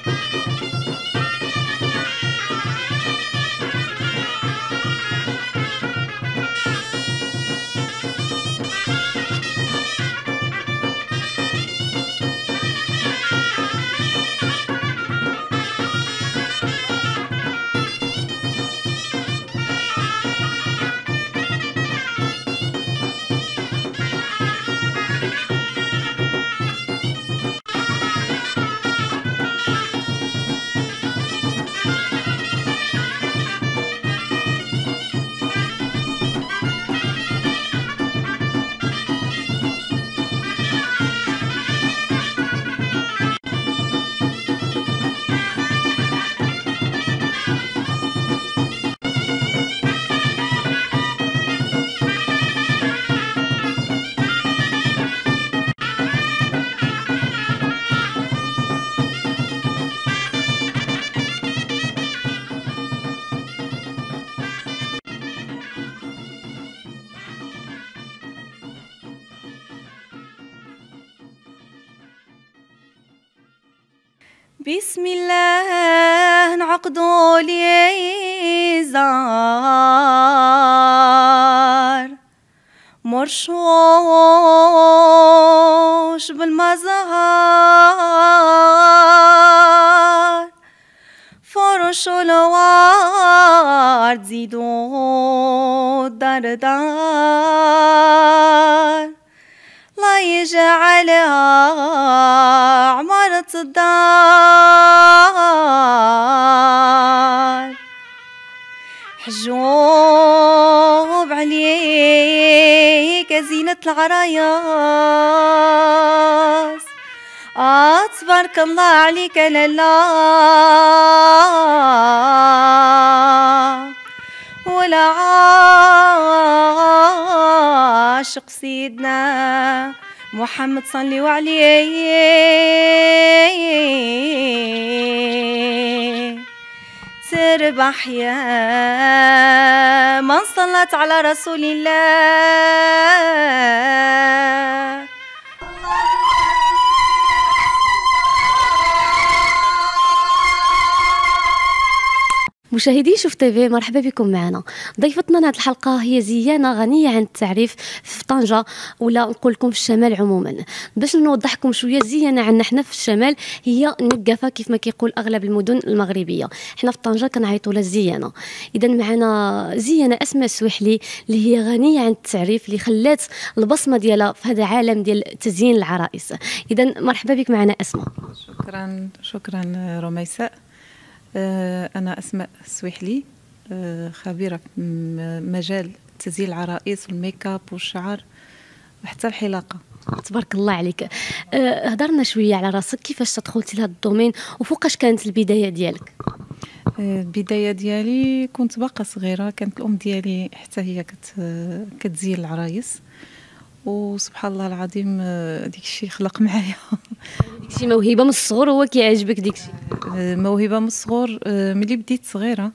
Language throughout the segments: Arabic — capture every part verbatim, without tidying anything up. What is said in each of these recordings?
بسم الله نعقدو ليزار مرشوش بالمزهار فرش الورد زيدو دردار لا يجعلها عمارة الدار حجوب عليك زينة العرايس آه تبارك الله عليك لالا ولا عاشق سيدنا محمد صلوا عليه تربح يا من صلت على رسول الله. مشاهدي شوف تيفي، مرحبا بكم معنا. ضيفتنا لهذه الحلقه هي زيانه غنيه عن التعريف في طنجه، ولا نقول لكم في الشمال عموما. باش نوضحكم شويه، زيانه عندنا حنا في الشمال هي نقافه كيف ما كيقول اغلب المدن المغربيه. حنا في طنجه كنعيطوا لها زيانه. اذا معنا زيانه اسماء السويحلي اللي هي غنيه عن التعريف، اللي خلات البصمه ديالها في هذا العالم ديال تزيين العرائس. اذا مرحبا بك معنا اسماء. شكرا شكرا رميساء. أنا أسماء السويحلي، خبيرة في مجال تزيين العرائس والميك اب والشعر وحتى الحلاقة. تبارك الله عليك. هضرنا شوية على راسك، كيفاش تدخلتي لهذا الدومين وفوقاش كانت البداية ديالك؟ البداية ديالي كنت باقا صغيرة، كانت الأم ديالي حتى هي كت كتزين العرايس، وسبحان الله العظيم ديك الشيء خلق معايا. ديك الشيء موهبه من الصغر، هو كيعجبك ديك الشيء؟ موهبه من الصغر. ملي بديت صغيره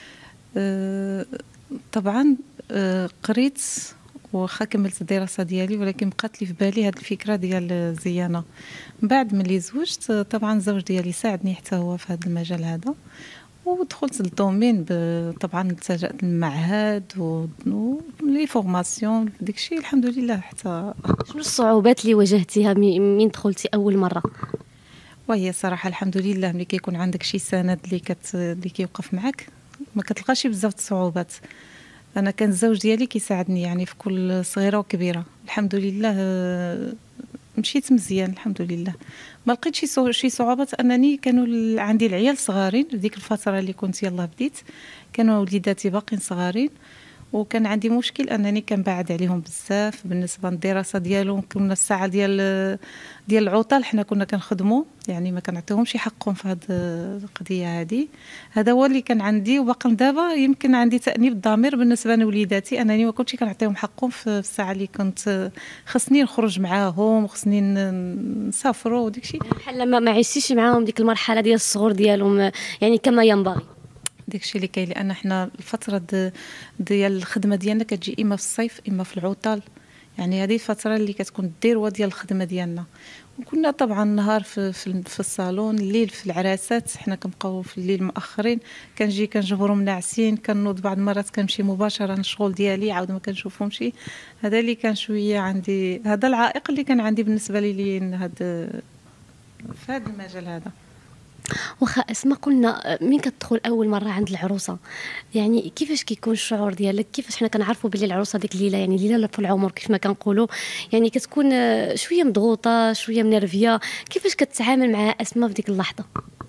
طبعا قريت واخا كملت الدراسه ديالي، ولكن بقات لي في بالي هذه الفكره ديال الزيانه. من بعد ملي زوجت طبعا الزوج ديالي ساعدني حتى هو في هذا المجال هذا، ودخلت للدومين. طبعا التجأت للمعهد ولي فورماسيون داك الشيء الحمد لله. حتى شنو الصعوبات اللي واجهتيها من دخلتي اول مره؟ وهي صراحه الحمد لله ملي كيكون عندك شي سند اللي كت اللي كيوقف معك ما كتلقاش بزاف الصعوبات. انا كان الزوج ديالي كيساعدني يعني في كل صغيره وكبيره. الحمد لله مشيت مزيان الحمد لله. ما لقيت شي شي صعوبات، انني كانوا عندي العيال صغارين في ديك الفتره اللي كنت يلاه بديت، كانوا وليداتي باقين صغارين، وكان عندي مشكل انني كنبعد عليهم بزاف بالنسبه للدراسه ديالهم. كنا الساعه ديال ديال العطل حنا كنا كنخدموا، يعني ما كنعطيهمش حقهم في هذه القضيه هذه. هذا هو اللي كان عندي، وباقي دابا يمكن عندي تأنيب الضمير بالنسبه لوليداتي، انني ما كنتش كنعطيهم حقهم في الساعه اللي كنت خصني نخرج معاهم وخصني نسافروا وداك الشيء. بحال ما عشتيش معاهم ديك المرحله ديال الصغر ديالهم يعني كما ينبغي. داكشي اللي كاين، لان حنا الفتره ديال الخدمه ديالنا كتجي اما في الصيف اما في العطل، يعني هذه الفتره اللي كتكون الذروه ديال الخدمه ديالنا. كنا طبعا نهار في في, في الصالون، الليل في العراسات، حنا كنبقاو في الليل مأخرين، كنجي كنجبرهم ناعسين، كنوض بعض المرات كنمشي مباشره للشغل ديالي، عاود ما كنشوفهمش. هذا اللي كان شويه عندي، هذا العائق اللي كان عندي بالنسبه لي هذا في هذا المجال هذا. واخا اسماء، قلنا مين كتدخل اول مره عند العروسه، يعني كيفاش كيكون الشعور ديالك؟ كيفاش حنا كنعرفوا بلي العروسه ديك الليله، يعني ليله في العمر كيف ما كنقولوا، يعني كتكون شويه مضغوطه شويه منرفيه، كيفاش كتعامل مع اسماء في ديك اللحظه؟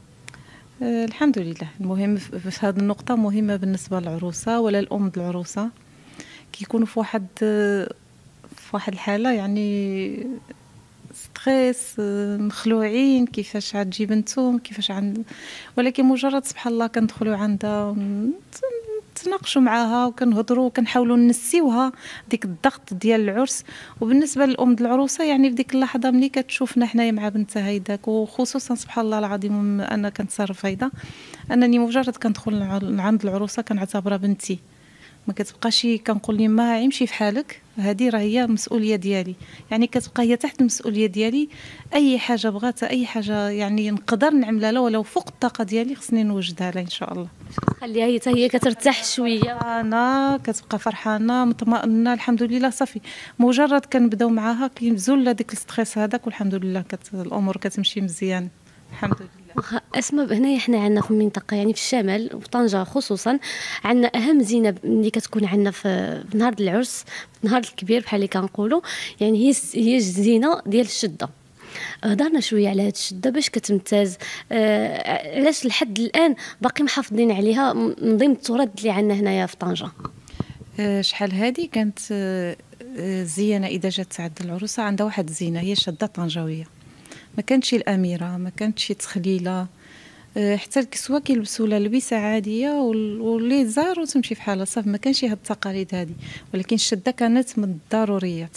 أه الحمد لله. المهم في هذه النقطه مهمه بالنسبه للعروسه ولا الام د العروسه، كيكونوا في واحد في واحد الحاله يعني ستريس، مخلوعين كيفاش غتجي بنتهم، كيفاش عند، ولكن مجرد سبحان الله كندخلوا عندها نتناقشوا معاها وكنهضروا وكنحاولوا نسيوها ديك الضغط ديال العرس. وبالنسبه للام د العروسه يعني في ديك اللحظه ملي كتشوفنا حنايا مع بنتها هيداك، وخصوصا سبحان الله العظيم انا كنتصرف هيدا، انني مجرد كندخل عند العروسه كنعتبرها بنتي، ما كتبقاش كنقول لي ما عيمشي في حالك، هذه راه هي المسؤوليه ديالي، يعني كتبقى هي تحت المسؤوليه ديالي. اي حاجه بغات، اي حاجه يعني نقدر نعملها لها ولو فوق الطاقه ديالي خصني نوجدها لها ان شاء الله. خليها هي حتى هي كترتاح شويه، انا كتبقى فرحانه مطمئنه الحمد لله. صافي مجرد كنبداو معاها كينزول ديك الستريس هذاك، والحمد لله كت الامور كتمشي مزيان الحمد لله. واخا اسماء، هنايا حنا عندنا في المنطقه يعني في الشمال وفي طنجه خصوصا، عندنا اهم زينه اللي كتكون عندنا في نهار العرس، نهار الكبير بحال اللي كنقولوا، يعني هي هي الزينه ديال الشده. هضرنا شويه على هاد الشده باش كتمتاز، آه علاش لحد الان باقي محافظين عليها من ضمن التراث اللي عندنا هنايا في طنجه؟ آه شحال هذه كانت آه زينه اذا جات عند العروسه عندها واحد الزينه، هي الشده طنجاويه، ما كانتش الاميره، ما كانتش تخليله، حتى الكسوه كيلبسوا لها لبسه عاديه واللي زار وتمشي في حالها صافي، ما كانش هاد التقاليد هذه، ولكن الشده كانت من الضروريات.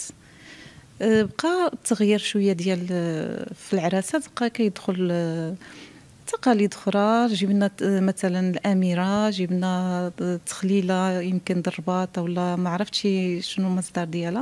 بقى التغيير شويه ديال في العراسات، بقى كيدخل تقاليد اخرى، جبنا مثلا الاميره، جبنا تخليله يمكن ضربات ولا ما عرفتش شنو المصدر ديالها.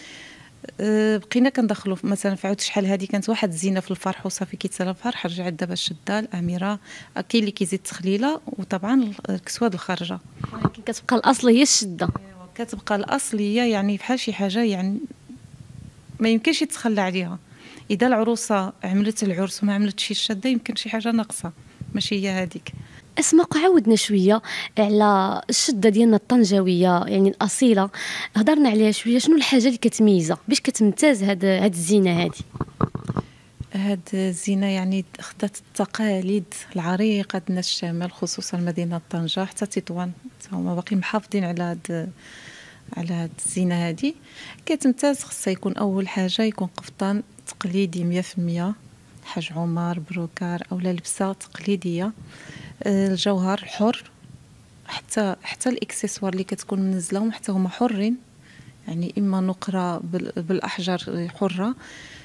بقينا كندخلوا مثلا في عود شحال هذه كانت واحد الزينه في الفرح وصافي كيتسالى الفرح، رجعت دابا الشده الاميره، كاين اللي كيزيد تخليله، وطبعا الكسوه الخارجه، ولكن كتبقى الاصل هي الشده. كتبقى الاصليه يعني بحال شي حاجه يعني ما يمكنش يتخلى عليها. اذا العروسه عملت العرس وما عملتش الشده يمكن شي حاجه ناقصه، ماشي هي هذيك. اسماء، عاودنا شويه على الشده ديالنا الطنجاويه يعني الاصيله، هضرنا عليها شويه، شنو الحاجه اللي كتميزها باش كتمتاز هاد هاد الزينه هذه؟ هاد الزينه يعني خدات التقاليد العريقه ديال الشمال، خصوصا مدينه طنجه حتى تطوان، هما باقي محافظين على هاد على هاد الزينه هذه. كتمتاز خصها يكون اول حاجه يكون قفطان تقليدي مية في المية، حاج عمر، بروكار اولا لبسه تقليديه، الجوهر حر، حتى حتى الاكسسوار اللي كتكون منزلهم حتى هما حرين، يعني اما نقره بالاحجار حره،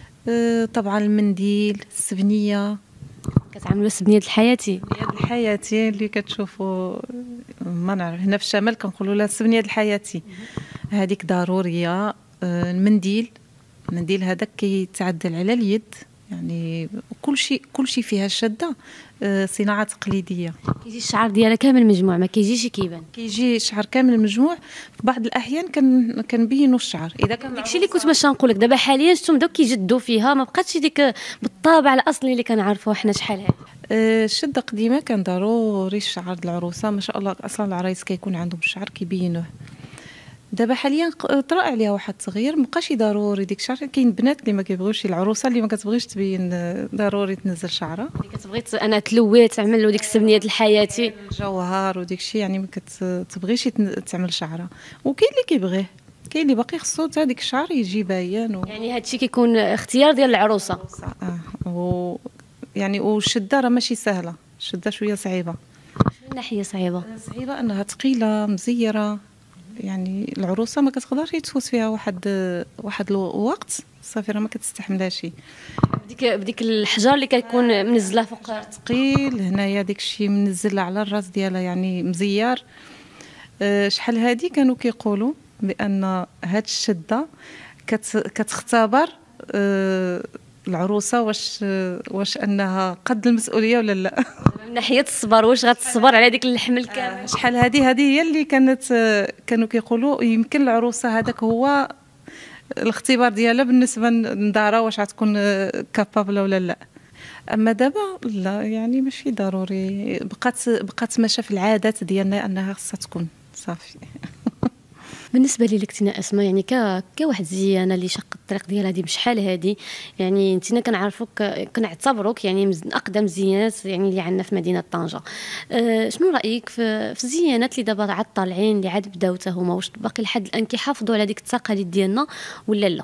طبعا المنديل، السبنيه، كتعملوا السبنيه الحياتي الحياتي اللي كتشوفوا ما نعرف هنا في الشمال كنقولوا لها السبنيه الحياتي، هذيك ضروريه. المنديل المنديل هذاك كيتعدل على اليد، يعني كل شيء كل شيء فيها الشده صناعه تقليديه. كيجي الشعر ديالها كامل مجموع، ما كيجيش كيبان، كيجي الشعر كامل مجموع. في بعض الاحيان كن كنبينوا الشعر اذا كان داكشي اللي كنت باش نقول لك. دابا حاليا شفتهم بداو كيجدوا فيها، ما بقاتش ديك بالطابع الاصلي اللي كنعرفوه حنا شحال هذه. الشده قديمه كان ضروري الشعر د العروسه، ما شاء الله اصلا العرايس كيكون عندهم الشعر كيبينوه. دابا حاليا طرا عليها واحد التغيير، مابقاش ضروري ديك الشعر. كاين بنات اللي ما كيبغيوش، العروسه اللي ما كتبغيش تبين ضروري تنزل شعرها، اللي كتبغي انا تلوي تعمل له ديك السبنيه الحياتي الجوهر وديك الشيء، يعني ما كتبغيش تعمل شعرها. وكاين اللي كيبغيه، كاين اللي باقي خصو حتى ديك الشعر يجي باين و... يعني هادشي كيكون اختيار ديال العروسه. اه و... يعني والشده راه ماشي سهله، الشده شويه صعيبه. من ناحيه صعيبه صعيبه انها ثقيله مزيره، يعني العروسه ما كتقدرش تفوت فيها واحد واحد الوقت صافي راه ما كتستحملهاش. بديك بديك الحجر اللي كيكون منزله فوق ثقيل هنايا، داك الشيء منزل على الراس ديالها يعني مزير. أه شحال هادي كانوا كيقولوا بان هاد الشده كت كتختبر أه العروسه واش واش انها قد المسؤوليه ولا لا. من ناحيه الصبر، واش غتصبر على ديك الحمل كامل؟ شحال هذه هذه هي اللي كانت كانوا كيقولوا يمكن العروسه هذاك هو الاختبار ديالها بالنسبه للدارة واش غتكون كابابل ولا لا. اما دابا لا، يعني ماشي ضروري، بقات بقات ماشيه في العادات ديالنا انها خصها تكون صافي. بالنسبه لي لكتنا اسماء، يعني ك كواحد زيانه اللي شق الطريق ديالها هذه بشحال هذه، يعني انتنا كنعرفوك كنعتبروك يعني من اقدم زيانات يعني اللي عندنا في مدينه طنجه. أه شنو رايك في في الزيانات اللي دابا عاد طالعين اللي عاد بداو حتى هما؟ واش باقي لحد الان كيحافظوا على ديك التقاليد ديالنا ولا لا؟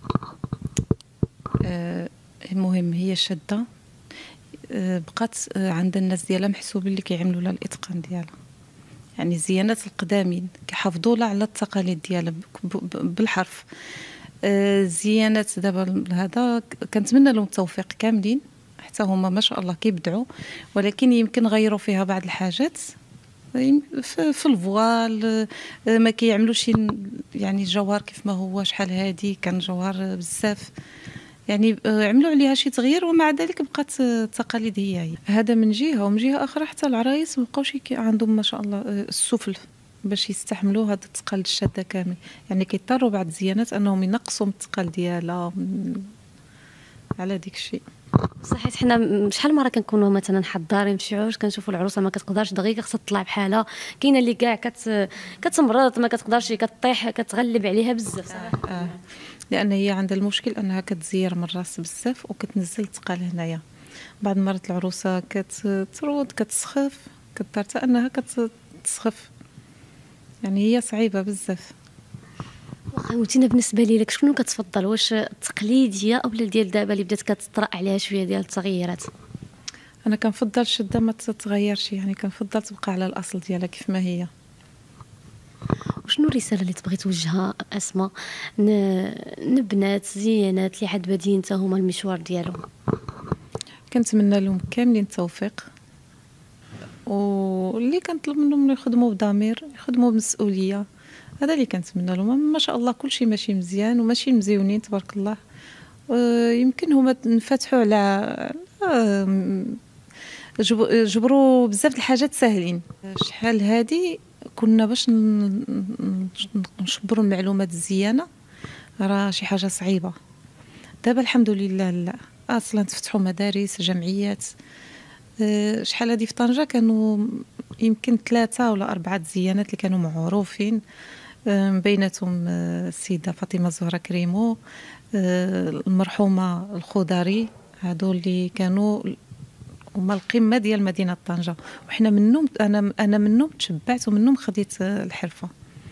أه المهم هي شاده، أه بقات عند الناس ديالها محسوبين اللي كيعملوا لها الاتقان ديالها، يعني الزيانات القدامين كيحافظوا لها على التقاليد ديالها بالحرف. الزيانات دابا هذا كنتمنى لهم التوفيق كاملين، حتى هما ما شاء الله كيبدعوا، ولكن يمكن غيروا فيها بعض الحاجات في الفوال، ما كيعملوش يعني الجوهر كيف ما هو. شحال هادي كان جوهر بزاف، يعني عملوا عليها شي تغيير، ومع ذلك بقات التقاليد هي هي. هذا من جهه، ومن جهه اخرى حتى العرايس مابقاوش عندهم ما شاء الله السفل باش يستحملوا هذا الثقل الشاده كامل، يعني كيضطروا بعض الزيانات انهم ينقصوا من الثقل ديالها على ديك الشيء. صحيت، حنا شحال مره كنكونوا مثلا حضارين في شي عرس كنشوفوا العروسه ما كتقدرش دغيا، خصها تطلع بحالها، كاينه اللي كاع كت كتمرض ما كتقدرش، كطيح كتغلب عليها بزاف صراحه. آه. آه. لان هي عندها المشكل انها كتزير من الراس بزاف وكتنزل الثقل هنايا. بعض المرات العروسه كترود كتسخف، كضطر حتى انها كتسخف، يعني هي صعيبه بزاف. وتينا بالنسبه لي لك شنو كتفضل، واش التقليديه اولا ديال دابا اللي بدات كتطرا عليها شويه ديال التغييرات؟ انا كنفضل الشده ما تتغيرش، يعني كنفضل تبقى على الاصل ديالها كيف ما هي. وشنو الرساله اللي تبغي توجهها اسماء نبنات زينات اللي عاد بادين حتى هما المشوار ديالهم؟ كنتمنى لهم كاملين التوفيق، واللي كنطلب منهم يخدموا بضمير، يخدموا بمسؤوليه، هذا اللي كنتمنى لهم. ما شاء الله كلشي ماشي مزيان وماشي مزيونين تبارك الله. يمكن هما نفتحوا على جبروا بزاف د الحاجات ساهلين. شحال هادي كنا باش نشبروا المعلومات الزيانه راه شي حاجه صعيبه. دابا الحمد لله لا، اصلا تفتحوا مدارس جمعيات. شحال هادي في طنجه كانوا يمكن ثلاثه ولا اربعه زيانات اللي كانوا معروفين، بيناتهم السيده فاطمه الزهراء كريمو، المرحومه الخضري، هادو اللي كانوا هما القمه ديال مدينه طنجه، وحنا منهم انا انا منهم تشبعت ومنهم خديت الحرفه.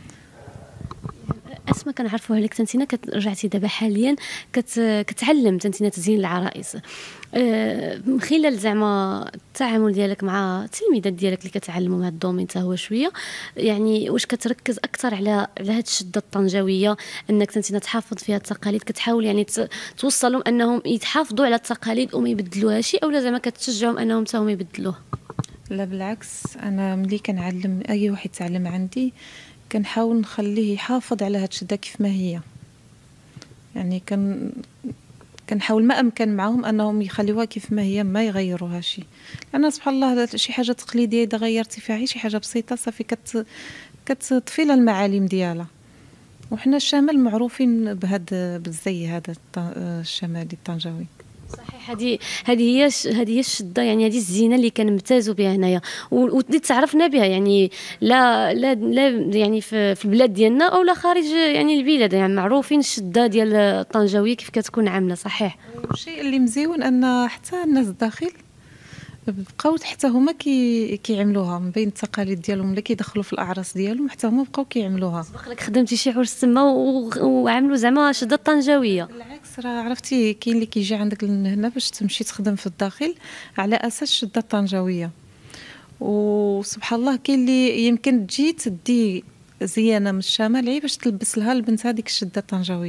اسماء كنعرفوا عليك تنتينا كترجعتي دابا حاليا كت كتعلم تنتينا تزيين العرائس، أه من خلال زعما التعامل ديالك مع التلميذات ديالك اللي كتعلموا هذا الدومين حتى هو شويه، يعني واش كتركز اكثر على على هذه الشده الطنجاويه انك تنتينا تحافظ فيها التقاليد، كتحاول يعني توصلهم انهم يتحافظوا على التقاليد وما يبدلوهاش، اولا زعما كتشجعهم انهم حتى هما يبدلوها؟ لا بالعكس، انا ملي كنعلم اي واحد يتعلم عندي كنحاول نخليه يحافظ على هاد الشده كيف ما هي، يعني كن كنحاول ما امكن معهم انهم يخليوها كيف ما هي ما يغيروهاش، لان سبحان الله شي حاجه تقليديه اذا غيرتي فيها شي حاجه بسيطه صافي كت كتطفي لها المعالم ديالها. وحنا الشمال معروفين بهذا بالزي هذا الشمالي الطنجاوي. صحيح، هذه هذه هي هذه هي الشده، يعني هذه الزينه اللي كنمتازوا بها هنايا واللي تعرفنا بها، يعني لا لا لا يعني في, في البلاد ديالنا او لا خارج يعني البلاد، يعني معروفين الشده ديال الطنجاويه كيف كتكون عامله. صحيح، الشيء اللي مزيون ان حتى الناس الداخل بقاو حتى هما كي كيعملوها من بين التقاليد ديالهم اللي كيدخلوا في الاعراس ديالهم، حتى هما بقاو كيعملوها. سبق لك خدمتي شي عرس تما وعملوا زعما شده الطنجاويه؟ بالعكس، راه عرفتي كاين اللي كيجي عندك هنا باش تمشي تخدم في الداخل على اساس الشده الطنجاويه، وسبحان الله كاين اللي يمكن تجي تدي زيانه من الشمال باش تلبس لها البنت هذيك الشده الطنجاويه.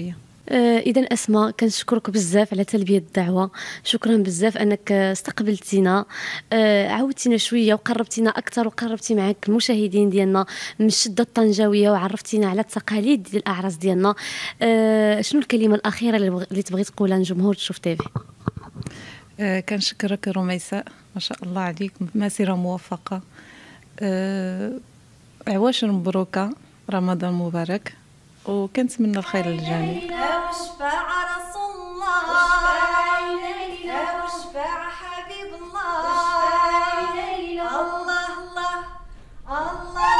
اذا اسماء كنشكرك بزاف على تلبيه الدعوه، شكرا بزاف انك استقبلتينا، آه، عاودتينا شويه وقربتينا اكثر وقربتي معك المشاهدين ديالنا من الشده الطنجاويه وعرفتينا على التقاليد ديال الاعراس ديالنا. آه، شنو الكلمه الاخيره اللي بغ- اللي تبغي تقولها لجمهور تشوف تيفي؟ آه كنشكرك رميساء، ما شاء الله عليك، مسيرة موفقة. آه عواش مبروكة، رمضان مبارك، وكنتمنى الخير للجميع. وشفاع رسول الله، وشفاع حبيب الله، الله الله الله.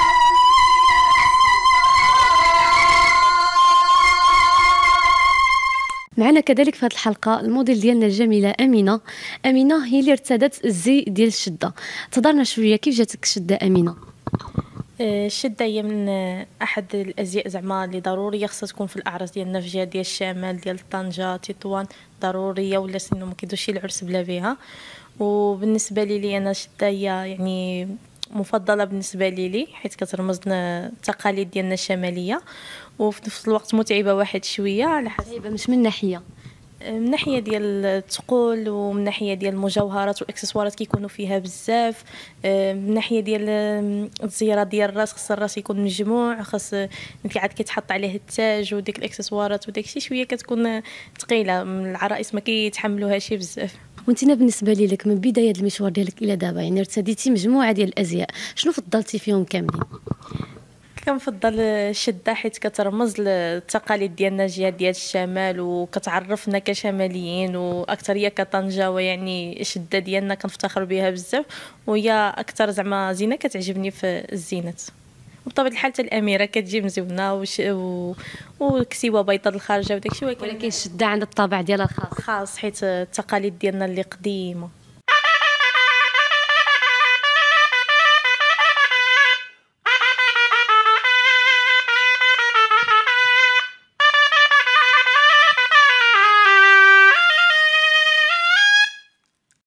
معنا كذلك في هذه الحلقه الموديل ديالنا الجميله امينه. امينه هي اللي ارتدت الزي ديال الشده، تهضرنا شويه كيف جاتك الشده امينه؟ آه، الشدة هي من آه، أحد الأزياء زعما اللي ضرورية خصها تكون في الأعراس ديالنا في جهة ديال الشمال ديال طنجة تطوان، ضرورية، ولا سينو ما كيدوزش العرس بلا بها. وبالنسبة لي لي أنا الشدة هي يعني مفضلة بالنسبة لي لي حيث كترمز لنا التقاليد ديالنا الشمالية، وفي نفس الوقت متعبة واحد شوية على حسب طيب مش من ناحيه من ناحيه ديال الثقل، ومن ناحيه ديال المجوهرات والاكسسوارات كيكونوا فيها بزاف، آه، من ناحيه ديال آم، الزياره ديال الراس، خص الراس يكون مجموع، خص اللي عاد كيتحط عليه التاج وديك الاكسسوارات وداك الشيء شويه كتكون ثقيله، من العرائس ما كيتحملوهاش بزاف. وانتنا بالنسبه لي لك من بدايه المشوار ديالك الى دابا يعني ارتديتي مجموعه ديال الازياء، شنو فضلتي فيهم كاملين؟ كنفضل الشده حيت كترمز للتقاليد ديالنا جهه ديال الشمال وكتعرفنا كشماليين، واكثريه كطنجاوه يعني الشده ديالنا كنفتخر بها بزاف، وهي اكثر زعما زينه كتعجبني في الزينات. وبطبيعه الحال حتى الاميره كتجي مزيونه وش... و... وكسيوه بيضاء الخارجه وداكشي، ولكن ولكن الشده عندها الطابع ديالها الخاص. خاص حيت التقاليد ديالنا اللي قديمه.